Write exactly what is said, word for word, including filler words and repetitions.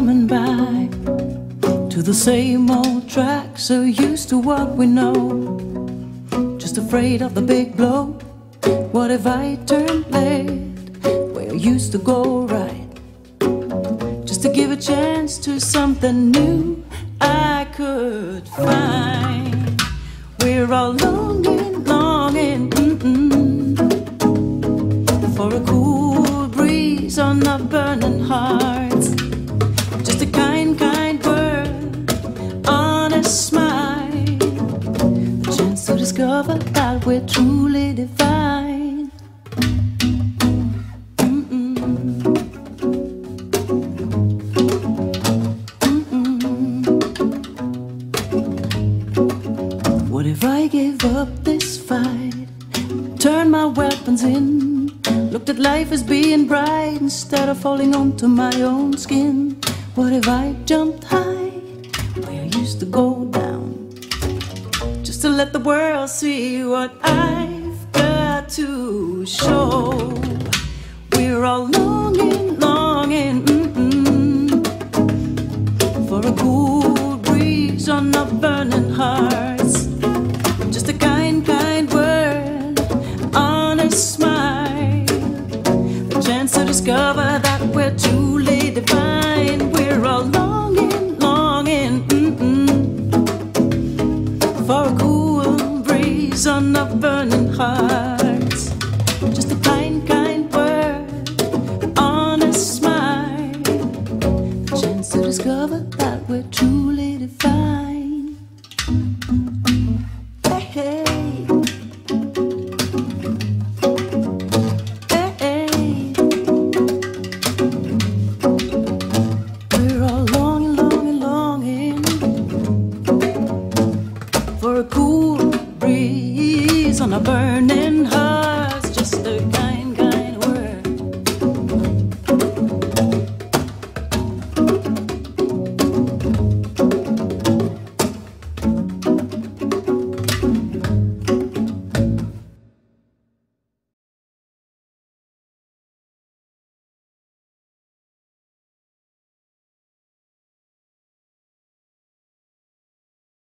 coming back to the same old track, so used to what we know, just afraid of the big blow. What if I turned left where I used to go right, just to give a chance to something new I could find? We're all longing, longing mm-mm, for a cool breeze on our burning hearts, just a kind, kind word, honest smile, a chance to discover that we're truly divine. Mm-mm. Mm-mm. What if I gave up this fight, turned my weapons in, looked at life as being bright instead of falling onto my own skin? What if I jumped high where I used to go down, just to let the world see what I've got to show? We're all longing, longing mm-mm, for a cool breeze on our burning hearts, just a kind, kind word, honest smile, a chance to discover that we're truly divine. We're all longing, longing mm-mm, for a cool breeze on our burning hearts, just a kind, kind word, honest smile, a chance to discover that we're truly divine.